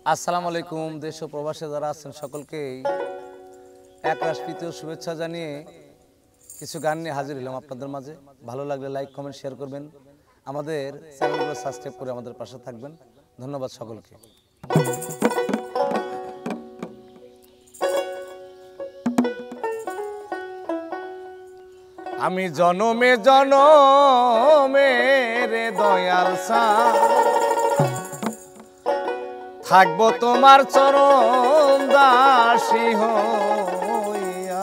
আসসালামু আলাইকুম। দেশ ও প্রবাসে যারা আছেন সকলকেই একরাশ প্রীতি ও শুভেচ্ছা জানিয়ে কিছু গান নিয়ে হাজির হলাম আপনাদের মাঝে। ভালো লাগলে লাইক কমেন্ট শেয়ার করবেন, আমাদের চ্যানেলগুলো সাবস্ক্রাইব করে আমাদের পাশে থাকবেন। ধন্যবাদ সকলকে। আমি জনমে জনমে রে দয়াল সা থাকবো তোমার চরণ দাসী হইয়া,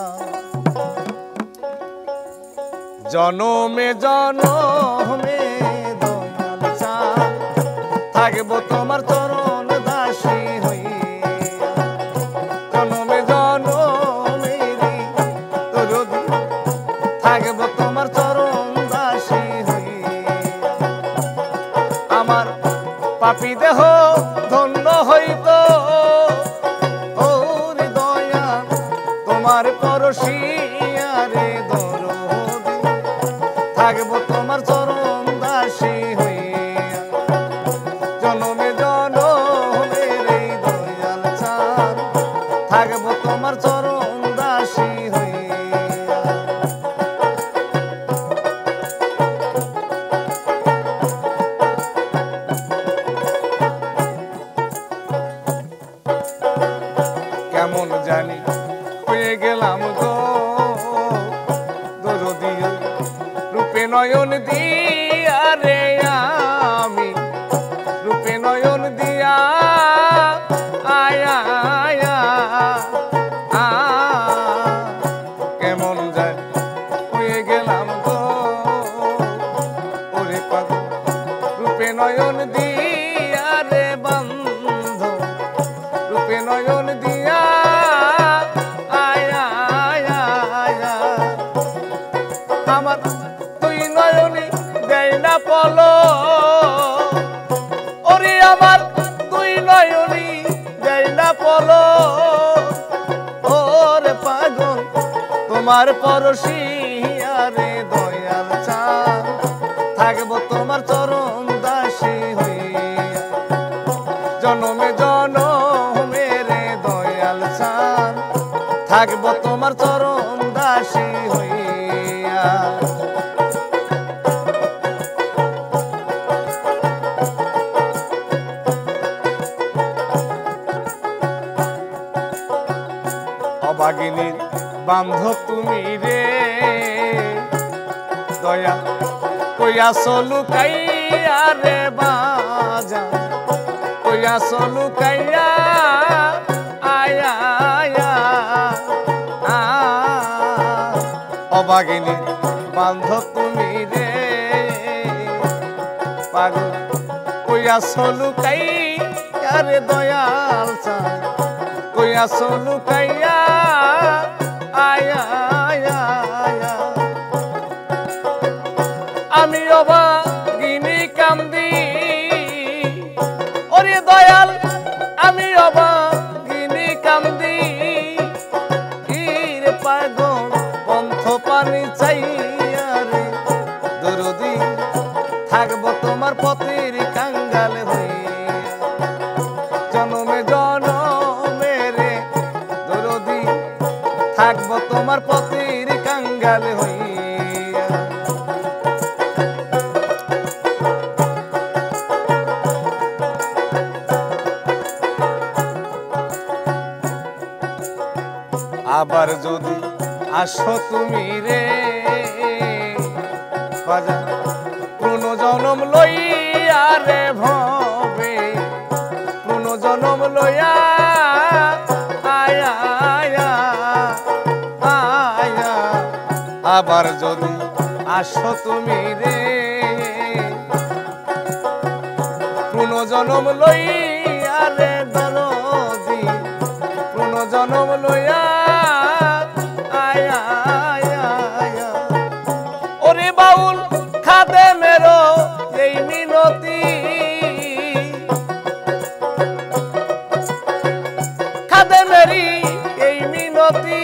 জনমে জনমে দয়াল চা থাকবো তোমার চরণ দাসী হইয়া, জনমে জনমে তোরদি থাকবো তোমার চরণ দাসী হইয়া। আমার পাপী দেহ ধন্য হইত ওরে দয়া তোমার পরশিয়া রে দরদি থাকবো তোমার চরণ দাসী হইয়া, জনমে জনমে রে দয়াল চাঁদ থাকবো তোমার চরণ দাসী হইয়া। কেমন জানি হয়ে গেলাম গো দরদি রূপে নয়ন দিয়া রে, আমি রূপে নয়ন দিয়া আয়া আয়া আ কেমন জানি হয়ে গেলাম গো ওরে পাগল রূপে নয়ন দিয়া রে বন্ধ, রূপে নয়ন দিয়া আয়া আয়া আয়া। আমার তুই নয়নি দেয় না পলো ওরে, আমার তুই নয়নি দেয় না পলো ওরে পাগল তোমার পরশিয়া রে দয়াল চাঁদ থাকবো তোমার চরণ দাসী হইয়া, জনমে জনমে রে দয়াল চাঁদ থাকবো তোমার চরণ দাসী হইয়া। অবাগিনীর বান্ধব তুমি রে দয়া কইয়া লুকাইয়া রে বাজা, কইয়া লুকাইয়া আয়া আয়া আ অবাগিনী বান্ধব তুমি রে পাগল কইয়া লুকাইয়া রে দয়াল চাঁদ কইয়া লুকাইয়া আয়া আয়া আয়া। আমি অবাগিনী কান্দি ওরে দয়াল, আমি অবাগিনী কান্দি রে পাগল পন্থ পানি চাইয়া রে দরদি থাকবো তোমার পথের কাঙ্গাল হইয়া, জনমে জনমে রে দরদি থাকবো তোমার পথের কাঙ্গাল হইয়া। আবার যদি আসো তুমি রে বাজা পুনর্জন্ম লইয়া রে ভবে, পুনর্জন্ম লইয়া আয়া আয়া আয়া। আবার যদি আসো তুমি রে পুনর্জন্ম লইয়া রে দরদি, পুনর্জন্ম লইয়া আয়া আয়া আয়া। ওরে বাউল খাদে মেরো এই মিনতি, খাদে মেরি এই মিনতি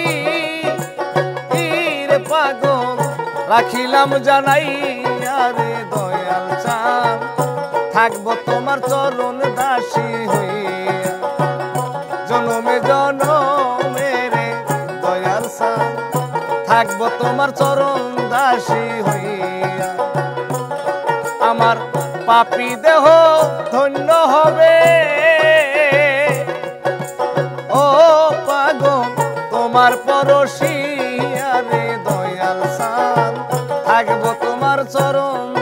রে পাগল রাখিলাম জানাইয়া রে দয়াল চাঁদ থাকবো তোমার চরণ দাসী হইয়া, তোমার চরণ দাসী হইয়া। আমার পাপী দেহ ধন্য হবে ও পাগল তোমার পরশিয়া রে দয়াল সান থাকবো তোমার চরণ